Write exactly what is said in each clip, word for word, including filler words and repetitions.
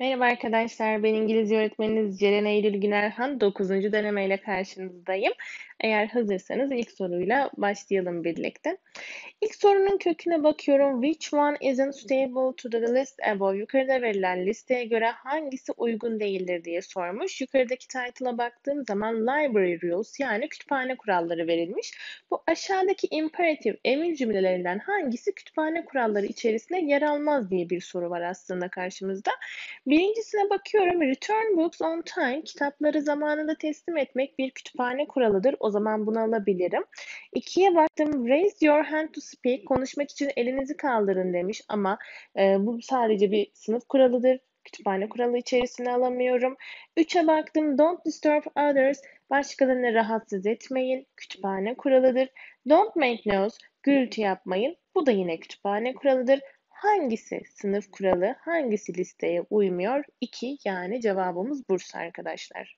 Merhaba arkadaşlar, ben İngilizce öğretmeniniz Ceren Eylül Günerhan. Dokuzuncu denemeyle karşınızdayım. Eğer hazırsanız ilk soruyla başlayalım birlikte. İlk sorunun köküne bakıyorum. Which one isn't stable to the list above? Yukarıda verilen listeye göre hangisi uygun değildir diye sormuş. Yukarıdaki title'a baktığım zaman library rules yani kütüphane kuralları verilmiş. Bu aşağıdaki imperative emir cümlelerinden hangisi kütüphane kuralları içerisinde yer almaz diye bir soru var aslında karşımızda. Birincisine bakıyorum. Return books on time. Kitapları zamanında teslim etmek bir kütüphane kuralıdır. O zaman bunu alabilirim. İkiye baktım. Raise your hand to speak. Konuşmak için elinizi kaldırın demiş ama e, bu sadece bir sınıf kuralıdır. Kütüphane kuralı içerisine alamıyorum. Üçe baktım. Don't disturb others. Başkalarını rahatsız etmeyin. Kütüphane kuralıdır. Don't make noise. Gürültü yapmayın. Bu da yine kütüphane kuralıdır. Hangisi sınıf kuralı, hangisi listeye uymuyor? iki, yani cevabımız Bursa arkadaşlar.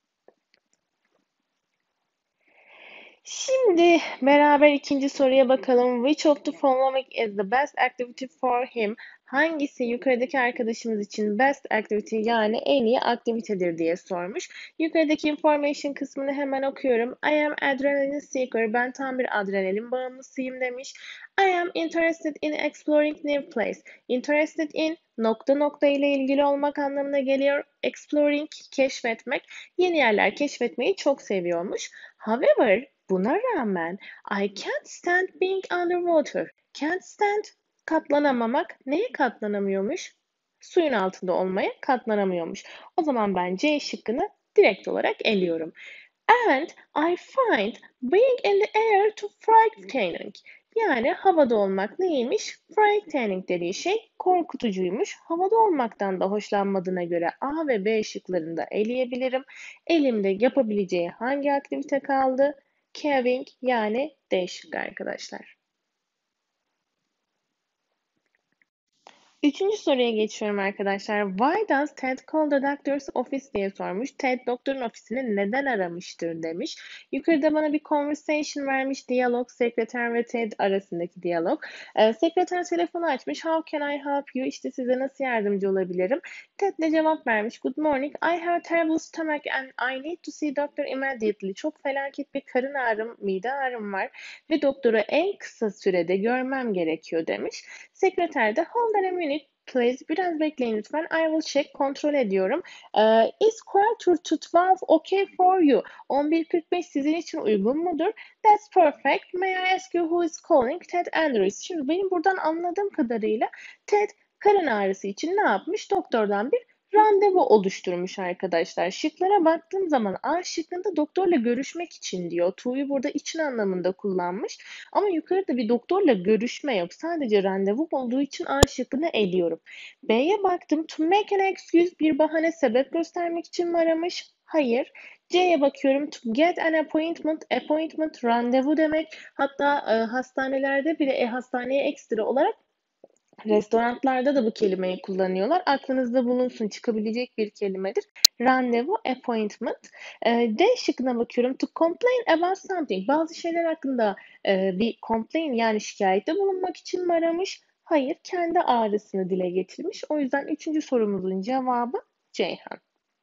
Şimdi beraber ikinci soruya bakalım. Which of the following is the best activity for him? Hangisi yukarıdaki arkadaşımız için best activity yani en iyi aktivitedir diye sormuş. Yukarıdaki information kısmını hemen okuyorum. I am adrenaline seeker. Ben tam bir adrenalin bağımlısıyım demiş. I am interested in exploring new place. Interested in nokta nokta ile ilgili olmak anlamına geliyor. Exploring keşfetmek. Yeni yerler keşfetmeyi çok seviyormuş. However, buna rağmen I can't stand being underwater. Can't stand katlanamamak. Neye katlanamıyormuş? Suyun altında olmaya katlanamıyormuş. O zaman ben C şıkkını direkt olarak eliyorum. And I find being in the air too frightening. Yani havada olmak neymiş? Frightening dediği şey korkutucuymuş. Havada olmaktan da hoşlanmadığına göre A ve B şıklarını da eleyebilirim. Elimde yapabileceği hangi aktivite kaldı? Caring yani D şıkkı arkadaşlar. Üçüncü soruya geçiyorum arkadaşlar. Why does Ted call the doctor's office diye sormuş. Ted doktorun ofisini neden aramıştır demiş. Yukarıda bana bir conversation vermiş. Diyalog, sekreter ve Ted arasındaki diyalog. Ee, sekreter telefonu açmış. How can I help you? İşte size nasıl yardımcı olabilirim? Ted de cevap vermiş. Good morning. I have a terrible stomach and I need to see doctor immediately. Çok felaket bir karın ağrım, mide ağrım var ve doktoru en kısa sürede görmem gerekiyor demiş. Sekreter de hold on a minute please. Biraz bekleyin lütfen. I will check. Kontrol ediyorum. Uh, is quarter to twelve okay for you? on bir kırk beş sizin için uygun mudur? That's perfect. May I ask you who is calling? Ted Andrews. Şimdi benim buradan anladığım kadarıyla Ted karın ağrısı için ne yapmış? Doktordan bir randevu oluşturmuş arkadaşlar. Şıklara baktığım zaman A şıkkında doktorla görüşmek için diyor. To'yu burada için anlamında kullanmış. Ama yukarıda bir doktorla görüşme yok. Sadece randevu olduğu için A şıkkını eliyorum. B'ye baktım. To make an excuse bir bahane sebep göstermek için mi aramış? Hayır. C'ye bakıyorum. To get an appointment. Appointment randevu demek. Hatta e, hastanelerde bile e, hastaneye ekstra olarak restoranlarda da bu kelimeyi kullanıyorlar. Aklınızda bulunsun, çıkabilecek bir kelimedir. Randevu, appointment. E, D şıkkına bakıyorum. To complain about something. Bazı şeyler hakkında e, bir complain yani şikayette bulunmak için mi aramış? Hayır, kendi ağrısını dile getirmiş. O yüzden üçüncü sorumuzun cevabı Ceyhan.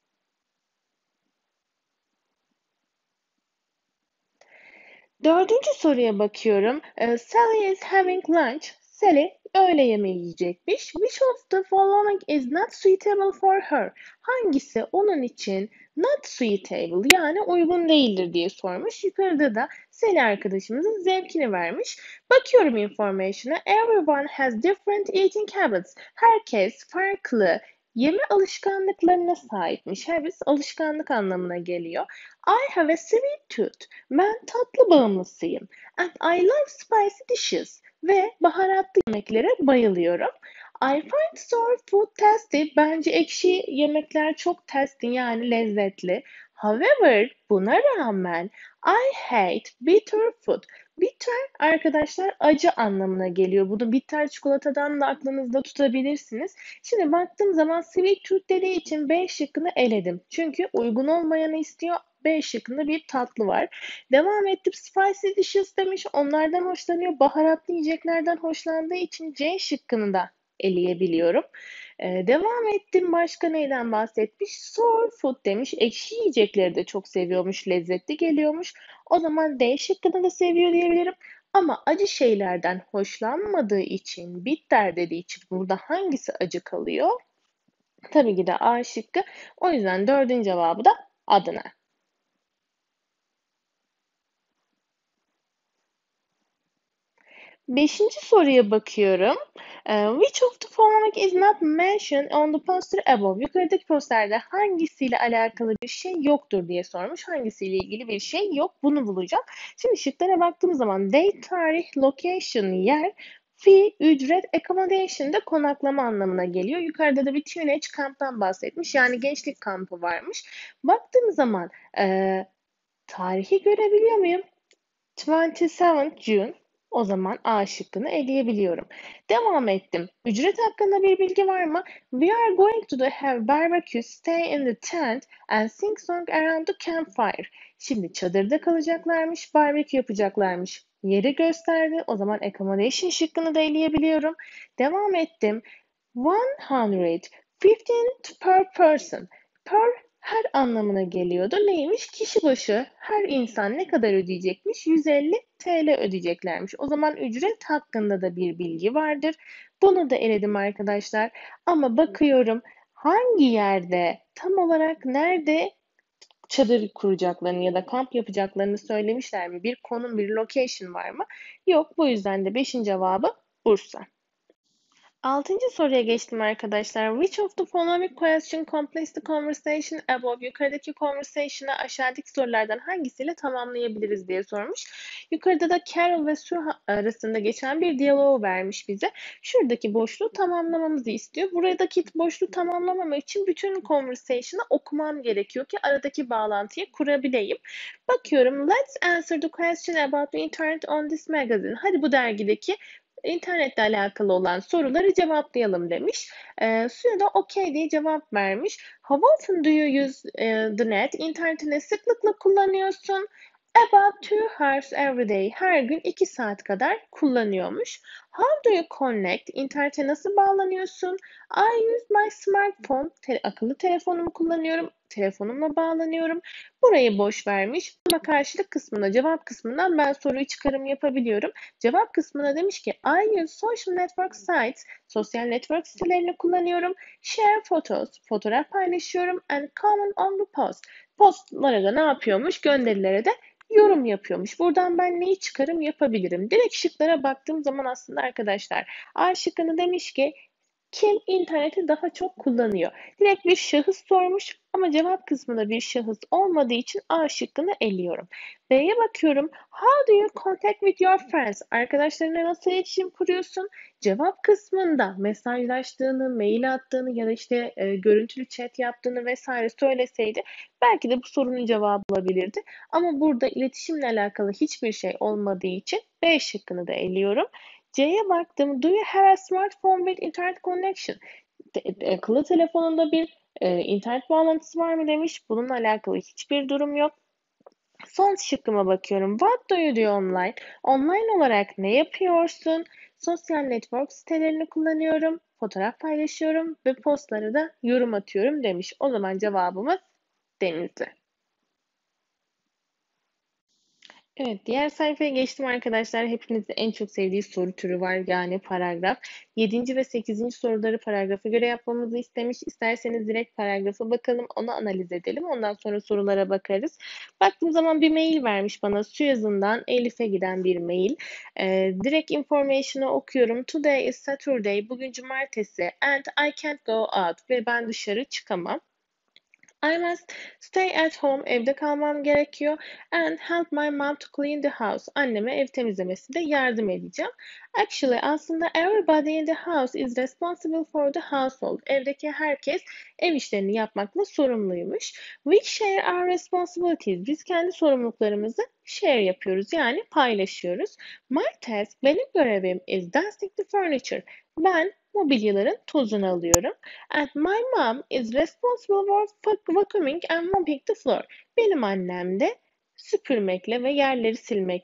Dördüncü soruya bakıyorum. Ee, Sally is having lunch. Sally öğle yemeği yiyecekmiş. Which of the following is not suitable for her? Hangisi onun için not suitable yani uygun değildir diye sormuş. Yukarıda da Sally arkadaşımızın zevkini vermiş. Bakıyorum information'a. Everyone has different eating habits. Herkes farklı yeme alışkanlıklarına sahipmiş. Habits alışkanlık anlamına geliyor. I have a sweet tooth. Ben tatlı bağımlısıyım. And I love spicy dishes. Ve baharatlı yemeklere bayılıyorum. I find sour food tasty. Bence ekşi yemekler çok tasty yani lezzetli. However, buna rağmen I hate bitter food. Bitter arkadaşlar acı anlamına geliyor. Bunu bitter çikolatadan da aklınızda tutabilirsiniz. Şimdi baktığım zaman sweet tooth dediği için B şıkkını eledim. Çünkü uygun olmayanı istiyor. B şıkkında bir tatlı var. Devam ettim. Spicy dishes demiş. Onlardan hoşlanıyor. Baharatlı yiyeceklerden hoşlandığı için C şıkkını da eleyebiliyorum. Ee, devam ettim. Başka neyden bahsetmiş? Soul food demiş. Ekşi yiyecekleri de çok seviyormuş. Lezzetli geliyormuş. O zaman D şıkkını da seviyor diyebilirim. Ama acı şeylerden hoşlanmadığı için, bitter dediği için burada hangisi acı kalıyor? Tabii ki de A şıkkı. O yüzden dördüncü cevabı da Adana. Beşinci soruya bakıyorum. Ee, Which of the following is not mentioned on the poster above? Yukarıdaki posterde hangisiyle alakalı bir şey yoktur diye sormuş. Hangisiyle ilgili bir şey yok? Bunu bulacağım. Şimdi şıklara baktığım zaman date, tarih, location, yer, fee, ücret, accommodation da konaklama anlamına geliyor. Yukarıda da bir teenage kamptan bahsetmiş. Yani gençlik kampı varmış. Baktığım zaman e, tarihi görebiliyor muyum? yirmi yedi June. O zaman A şıkkını eleyebiliyorum. Devam ettim. Ücret hakkında bir bilgi var mı? We are going to the have barbecue, stay in the tent and sing song around the campfire. Şimdi çadırda kalacaklarmış, barbekü yapacaklarmış. Yeri gösterdi. O zaman accommodation şıkkını da eleyebiliyorum. Devam ettim. one hundred fifteen per person. Per her anlamına geliyordu. Neymiş? Kişi başı her insan ne kadar ödeyecekmiş? yüz elli T L ödeyeceklermiş. O zaman ücret hakkında da bir bilgi vardır. Bunu da eledim arkadaşlar. Ama bakıyorum hangi yerde, tam olarak nerede çadır kuracaklarını ya da kamp yapacaklarını söylemişler mi? Bir konum, bir location var mı? Yok. Bu yüzden de beşinci cevabı Bursa. Altıncı soruya geçtim arkadaşlar. Which of the following question completes the conversation above? Yukarıdaki conversation'ı aşağıdaki sorulardan hangisiyle tamamlayabiliriz diye sormuş. Yukarıda da Carol ve Sue arasında geçen bir diyaloğu vermiş bize. Şuradaki boşluğu tamamlamamızı istiyor. Buradaki boşluğu tamamlamamak için bütün conversation'ı okumam gerekiyor ki aradaki bağlantıyı kurabileyim. Bakıyorum. Let's answer the question about the internet on this magazine. Hadi bu dergideki İnternetle alakalı olan soruları cevaplayalım demiş. E, Suya da okey diye cevap vermiş. How often do you use e, the net? İnterneti ne sıklıkla kullanıyorsun? About two hours every day. Her gün iki saat kadar kullanıyormuş. How do you connect? İnternete nasıl bağlanıyorsun? I use my smartphone. Te- akıllı telefonumu kullanıyorum. Telefonumla bağlanıyorum. Burayı boş vermiş ama karşılık kısmına, cevap kısmından ben soruyu çıkarım yapabiliyorum. Cevap kısmına demiş ki I use social network sites. Sosyal network sitelerini kullanıyorum. Share photos. Fotoğraf paylaşıyorum. And comment on the post. Postlara da ne yapıyormuş? Gönderilere de yorum yapıyormuş. Buradan ben neyi çıkarım yapabilirim? Direkt şıklara baktığım zaman aslında arkadaşlar A şıkkını demiş ki kim interneti daha çok kullanıyor? Direkt bir şahıs sormuş ama cevap kısmında bir şahıs olmadığı için A şıkkını eliyorum. B'ye bakıyorum. How do you contact with your friends? Arkadaşlarına nasıl iletişim kuruyorsun? Cevap kısmında mesajlaştığını, mail attığını ya da işte e, görüntülü chat yaptığını vesaire söyleseydi belki de bu sorunun cevabı olabilirdi. Ama burada iletişimle alakalı hiçbir şey olmadığı için B şıkkını da eliyorum. C'ye baktım. Do you have a smartphone with internet connection? Te- akıllı telefonunda bir e, internet bağlantısı var mı demiş. Bununla alakalı hiçbir durum yok. Son şıkkıma bakıyorum. What do you do online? Online olarak ne yapıyorsun? Sosyal network sitelerini kullanıyorum. Fotoğraf paylaşıyorum ve postlara da yorum atıyorum demiş. O zaman cevabımız Denizli. Evet, diğer sayfaya geçtim arkadaşlar. Hepinizin en çok sevdiği soru türü var, yani paragraf. Yedinci ve sekizinci soruları paragrafa göre yapmamızı istemiş. İsterseniz direkt paragrafa bakalım, onu analiz edelim. Ondan sonra sorulara bakarız. Baktığım zaman bir mail vermiş bana. Suyazından Elif'e giden bir mail. Ee, direkt information'ı okuyorum. Today is Saturday. Bugün cumartesi. And I can't go out. Ve ben dışarı çıkamam. I must stay at home. Evde kalmam gerekiyor. And help my mom to clean the house. Anneme ev temizlemesinde yardım edeceğim. Actually aslında everybody in the house is responsible for the household. Evdeki herkes ev işlerini yapmakla sorumluymuş. We share our responsibilities. Biz kendi sorumluluklarımızı share yapıyoruz, yani paylaşıyoruz. My task, benim görevim is dusting the furniture. Ben mobilyaların tozunu alıyorum. And my mom is responsible for vacuuming and mopping the floor. Benim annem de süpürmekle ve yerleri silmekle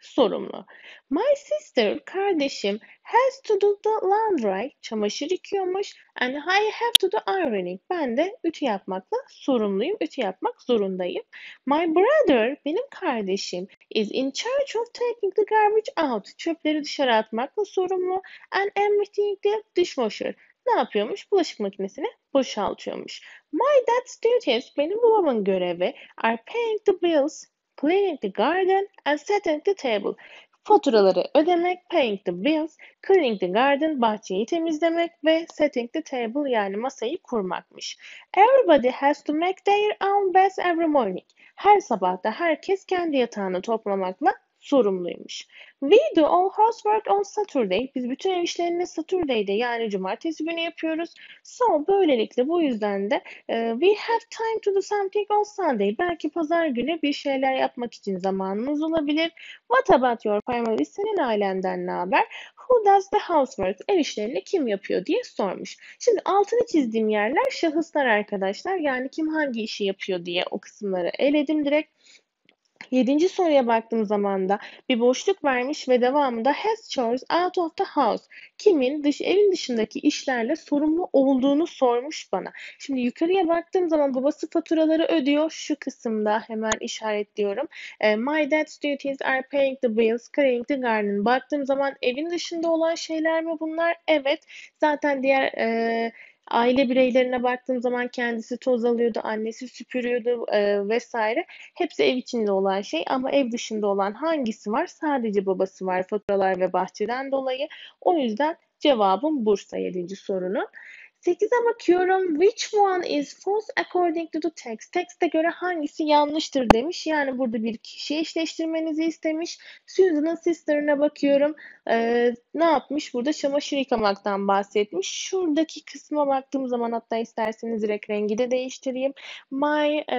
sorumlu. My sister, kardeşim, has to do the laundry, çamaşır yıkıyormuş. And I have to do ironing. Ben de ütü yapmakla sorumluyum, ütü yapmak zorundayım. My brother, benim kardeşim, is in charge of taking the garbage out. Çöpleri dışarı atmakla sorumlu. And emptying the dishwasher. Ne yapıyormuş? Bulaşık makinesini boşaltıyormuş. My dad's duties, benim babamın görevi, are paying the bills, cleaning the garden and setting the table. Faturaları ödemek, paying the bills, cleaning the garden, bahçeyi temizlemek ve setting the table yani masayı kurmakmış. Everybody has to make their own beds every morning. Her sabah da herkes kendi yatağını toplamakla sorumluymuş. We do all housework on Saturday. Biz bütün ev işlerini Saturday'de yani cumartesi günü yapıyoruz. So böylelikle bu yüzden de e, we have time to do something on Sunday. Belki pazar günü bir şeyler yapmak için zamanımız olabilir. What about your family? Senin ailenden ne haber? Who does the housework? Ev işlerini kim yapıyor diye sormuş. Şimdi altını çizdiğim yerler şahıslar arkadaşlar. Yani kim hangi işi yapıyor diye o kısımları eledim direkt. Yedinci soruya baktığım zaman da bir boşluk vermiş ve devamında has chores out of the house. Kimin dış, evin dışındaki işlerle sorumlu olduğunu sormuş bana. Şimdi yukarıya baktığım zaman babası faturaları ödüyor. Şu kısımda hemen işaretliyorum. E, My dad's duties are paying the bills, cleaning the garden. Baktığım zaman evin dışında olan şeyler mi bunlar? Evet. Zaten diğer e, aile bireylerine baktığım zaman kendisi toz alıyordu, annesi süpürüyordu e, vesaire. Hepsi ev içinde olan şey ama ev dışında olan hangisi var? Sadece babası var faturalar ve bahçeden dolayı. O yüzden cevabım Bursa yedinci sorunun. sekize bakıyorum. Which one is false according to the text? Text'e göre hangisi yanlıştır demiş. Yani burada bir kişi eşleştirmenizi istemiş. Susan'ın sister'ına bakıyorum. Ee, ne yapmış? Burada çamaşır yıkamaktan bahsetmiş. Şuradaki kısma baktığım zaman hatta isterseniz direkt rengi de değiştireyim. My e,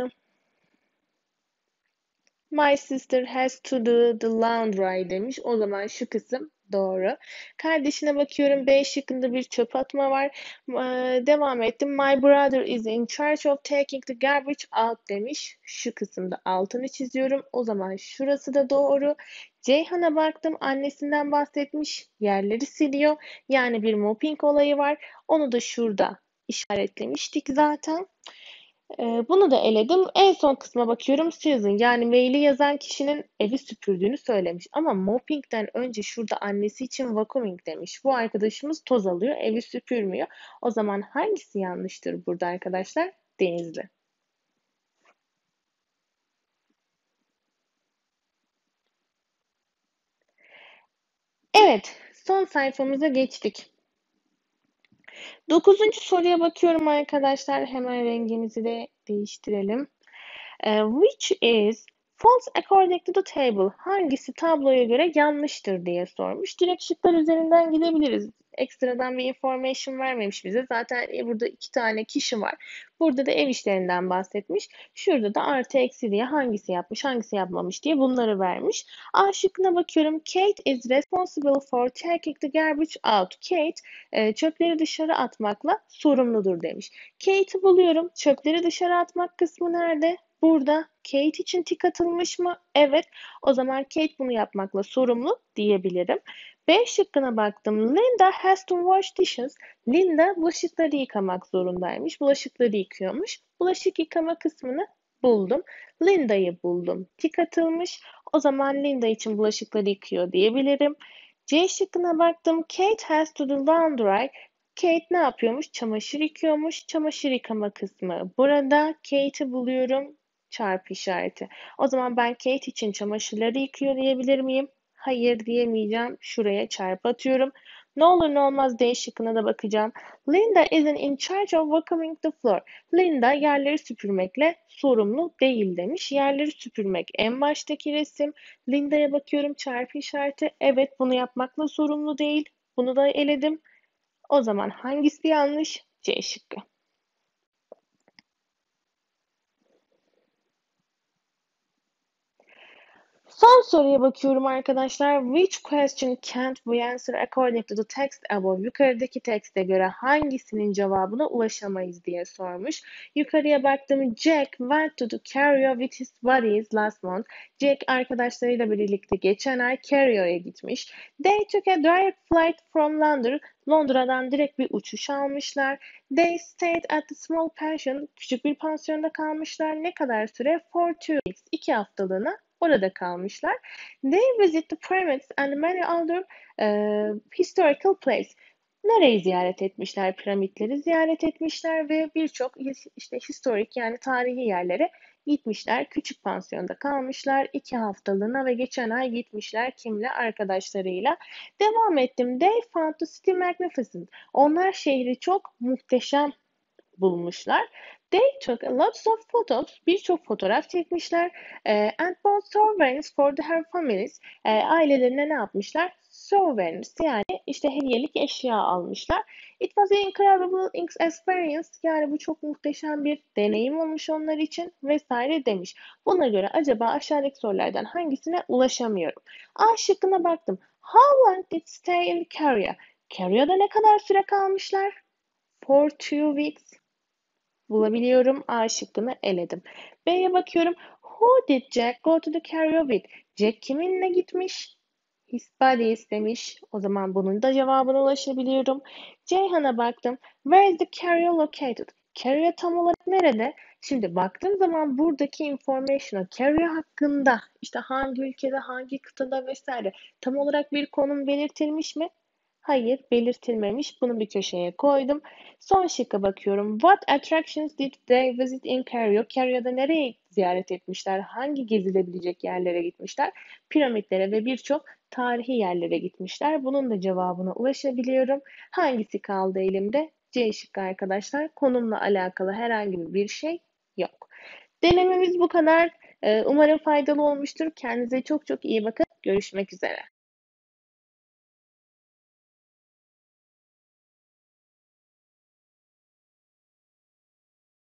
My sister has to do the laundry demiş. O zaman şu kısım doğru. Kardeşine bakıyorum. B şıkkında bir çöp atma var. Ee, devam ettim. My brother is in charge of taking the garbage out demiş. Şu kısımda altını çiziyorum. O zaman şurası da doğru. Ceyhan'a baktım. Annesinden bahsetmiş. Yerleri siliyor. Yani bir mopping olayı var. Onu da şurada işaretlemiştik zaten. Ee, bunu da eledim. En son kısma bakıyorum. Susan yani maili yazan kişinin evi süpürdüğünü söylemiş. Ama mopping'den önce şurada annesi için vacuuming demiş. Bu arkadaşımız toz alıyor, evi süpürmüyor. O zaman hangisi yanlıştır burada arkadaşlar? Denizli. Evet, son sayfamıza geçtik. Dokuzuncu soruya bakıyorum arkadaşlar. Hemen rengimizi de değiştirelim. Uh, which is false according to the table? Hangisi tabloya göre yanlıştır diye sormuş. Direkt şıklar üzerinden gidebiliriz. Ekstradan bir information vermemiş bize. Zaten burada iki tane kişi var. Burada da ev işlerinden bahsetmiş. Şurada da artı eksi diye hangisi yapmış, hangisi yapmamış diye bunları vermiş. A şıkkına bakıyorum. Kate is responsible for taking the garbage out. Kate e, çöpleri dışarı atmakla sorumludur demiş. Kate'i buluyorum. Çöpleri dışarı atmak kısmı nerede? Burada Kate için tik atılmış mı? Evet. O zaman Kate bunu yapmakla sorumlu diyebilirim. B şıkkına baktım. Linda has to wash dishes. Linda bulaşıkları yıkamak zorundaymış. Bulaşıkları yıkıyormuş. Bulaşık yıkama kısmını buldum. Linda'yı buldum. Tik atılmış. O zaman Linda için bulaşıkları yıkıyor diyebilirim. C şıkkına baktım. Kate has to do laundry. Kate ne yapıyormuş? Çamaşır yıkıyormuş. Çamaşır yıkama kısmı burada. Kate'i buluyorum. Çarpı işareti. O zaman ben Kate için çamaşırları yıkıyor diyebilir miyim? Hayır diyemeyeceğim. Şuraya çarpı atıyorum. Ne olur ne olmaz D şıkkına da bakacağım. Linda isn't in charge of vacuuming the floor. Linda yerleri süpürmekle sorumlu değil demiş. Yerleri süpürmek en baştaki resim. Linda'ya bakıyorum çarpı işareti. Evet bunu yapmakla sorumlu değil. Bunu da eledim. O zaman hangisi yanlış? C şıkkı. Son soruya bakıyorum arkadaşlar. Which question can't we answer according to the text above? Yukarıdaki tekste göre hangisinin cevabına ulaşamayız diye sormuş. Yukarıya baktım. Jack went to the carrier with his buddies last month. Jack arkadaşlarıyla birlikte geçen ay Carrier'e gitmiş. They took a direct flight from London. Londra'dan direkt bir uçuş almışlar. They stayed at the small pension. Küçük bir pansiyonda kalmışlar. Ne kadar süre? For two weeks. İki haftalığına orada kalmışlar. They visit the pyramids and many other uh, historical places. Nereyi ziyaret etmişler? Piramitleri ziyaret etmişler ve birçok işte historik yani tarihi yerlere gitmişler. Küçük pansiyonda kalmışlar. iki haftalığına ve geçen ay gitmişler. Kimle? Arkadaşlarıyla. Devam ettim. They found the city magnificent. Onlar şehri çok muhteşem bulmuşlar. They took lots of photos. Birçok fotoğraf çekmişler. Eh, and bought souvenirs for their families. Eh, ailelerine ne yapmışlar? Souvenirs yani işte hediyelik eşya almışlar. It was an incredible experience. Yani bu çok muhteşem bir deneyim olmuş onlar için vesaire demiş. Buna göre acaba aşağıdaki sorulardan hangisine ulaşamıyorum? A şıkkına baktım. How long did stay in the carrier? Carrier'da ne kadar süre kalmışlar? For two weeks. Bulabiliyorum. A şıkkını eledim. B'ye bakıyorum. Who did Jack go to the karaoke with? Jack kiminle gitmiş? His buddies demiş. O zaman bunun da cevabına ulaşabiliyorum. Ceyhan'a baktım. Where is the carrier located? Carrier tam olarak nerede? Şimdi baktığım zaman buradaki information'a carrier hakkında işte hangi ülkede, hangi kıtada vesaire tam olarak bir konum belirtilmiş mi? Hayır, belirtilmemiş. Bunu bir köşeye koydum. Son şıkka bakıyorum. What attractions did they visit in Cairo? Cairo'da nereye ziyaret etmişler? Hangi gezilebilecek yerlere gitmişler? Piramitlere ve birçok tarihi yerlere gitmişler. Bunun da cevabına ulaşabiliyorum. Hangisi kaldı elimde? C şıkkı arkadaşlar. Konumla alakalı herhangi bir şey yok. Denememiz bu kadar. Ee, Umarım faydalı olmuştur. Kendinize çok çok iyi bakın. Görüşmek üzere.